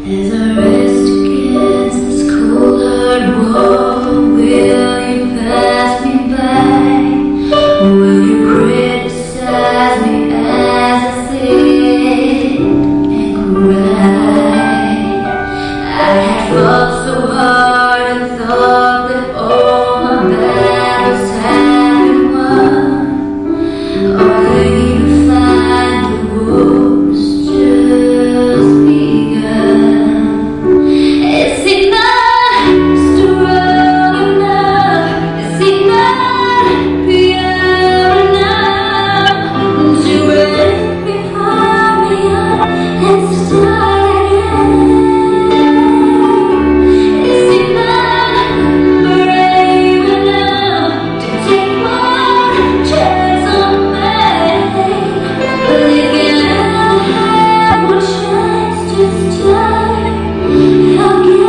As I rest against this cold hard wall, will you pass me by? Will you criticize me as I sit and cry? I have fought so hard and thought that all my battles had been won, only to find the war's just begun. Is it not strong enough? Is it not pure enough to let me pull me up and start again? Is it not brave enough to take one chance on me? Believing I have one chance to start again.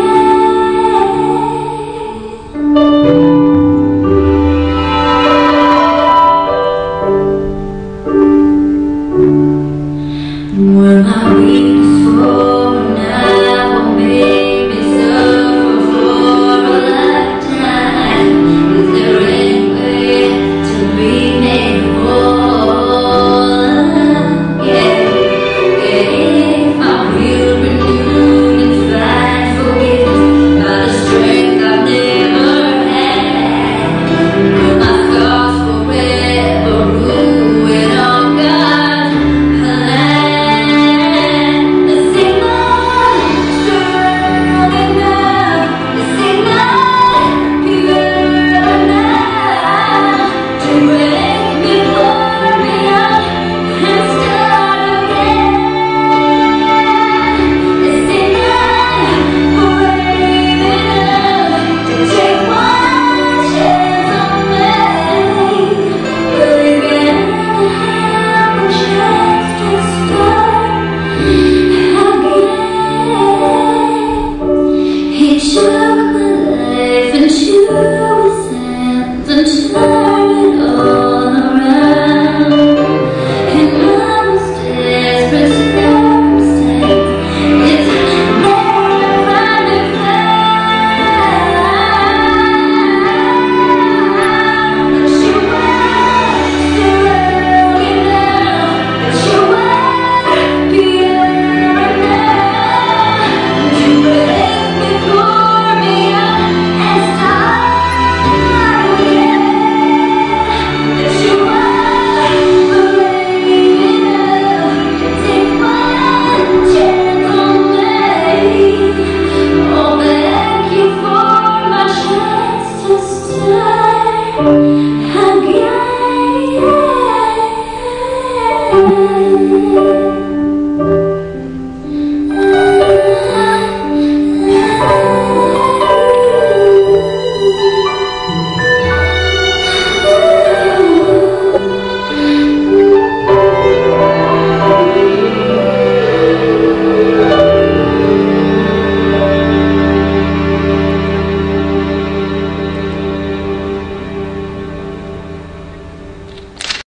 When my weakness for now will make me suffer for a lifetime, is there any way to be made whole? Yeah, if I will renew and find forgiveness by the strength I've never had, will my thoughts forever ruin all God's plan? Is it not strong enough? Is it not pure enough to make me pull me up and start again? Is it not brave enough to take one chance on me? Believing I have a chance to start again. He took my life into his hands and